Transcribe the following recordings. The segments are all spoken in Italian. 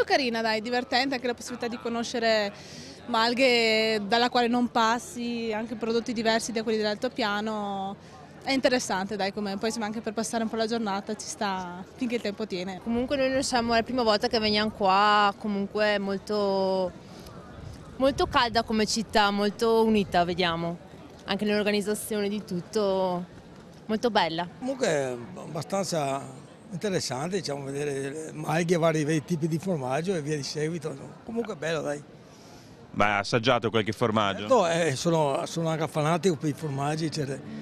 carina, dai, divertente, anche la possibilità di conoscere Malghe dalla quale non passi, anche prodotti diversi da quelli dell'altopiano. È interessante, dai, poi insomma, anche per passare un po' la giornata ci sta finché il tempo tiene. Comunque noi non siamo la prima volta che veniamo qua, comunque è molto calda come città, molto unita, vediamo. Anche nell'organizzazione di tutto, molto bella. Comunque è abbastanza interessante, diciamo, vedere Malghe, vari tipi di formaggio e via di seguito. Comunque è bello, dai. Ma ha assaggiato qualche formaggio? No, sono anche fanatico per i formaggi, eccetera.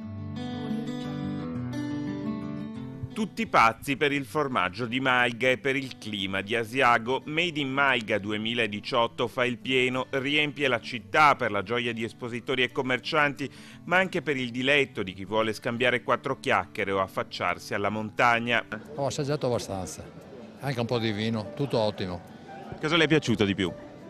Tutti pazzi per il formaggio di Malga e per il clima di Asiago. Made in Malga 2018 fa il pieno, riempie la città per la gioia di espositori e commercianti, ma anche per il diletto di chi vuole scambiare quattro chiacchiere o affacciarsi alla montagna. Ho assaggiato abbastanza, anche un po' di vino, tutto ottimo. Cosa le è piaciuto di più?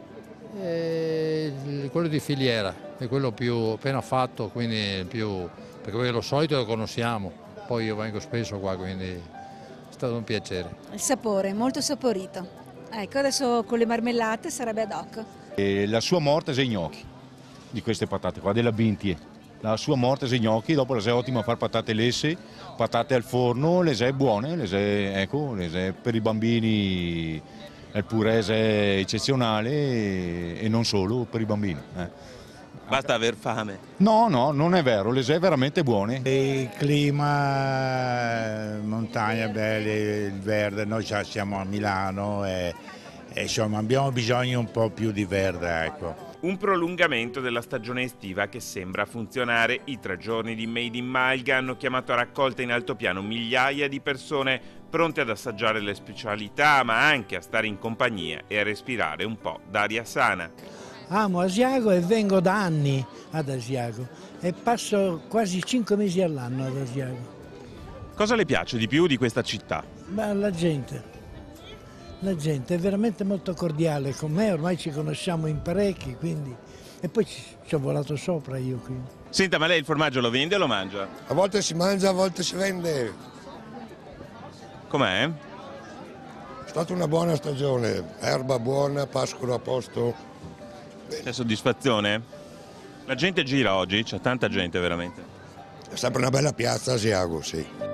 Quello di filiera, è quello più appena fatto, quindi perché lo solito lo conosciamo. Poi io vengo spesso qua, quindi è stato un piacere. Il sapore, molto saporito. Ecco, adesso con le marmellate sarebbe ad hoc. La sua morte è i gnocchi di queste patate qua, della Bintie. La sua morte è i gnocchi, dopo le è ottima a fare patate lesse, patate al forno, le è buone, ecco, per i bambini il purè è eccezionale e non solo per i bambini. Basta aver fame. No, non è vero, le è veramente buone. Il clima, montagna belle, il verde, noi già siamo a Milano e insomma abbiamo bisogno un po' più di verde, ecco. Un prolungamento della stagione estiva che sembra funzionare. I 3 giorni di Made in Malga hanno chiamato a raccolta in altopiano migliaia di persone pronte ad assaggiare le specialità, ma anche a stare in compagnia e a respirare un po' d'aria sana. Amo Asiago e vengo da anni ad Asiago e passo quasi 5 mesi all'anno ad Asiago. Cosa le piace di più di questa città? Beh, la gente è veramente molto cordiale con me, ormai ci conosciamo in parecchi, quindi. E poi ci ho volato sopra io qui. Senta, ma lei il formaggio lo vende o lo mangia? A volte si mangia, a volte si vende. Com'è? È stata una buona stagione, erba buona, pascolo a posto. C'è soddisfazione? La gente gira oggi? C'è tanta gente veramente. È sempre una bella piazza Asiago, sì.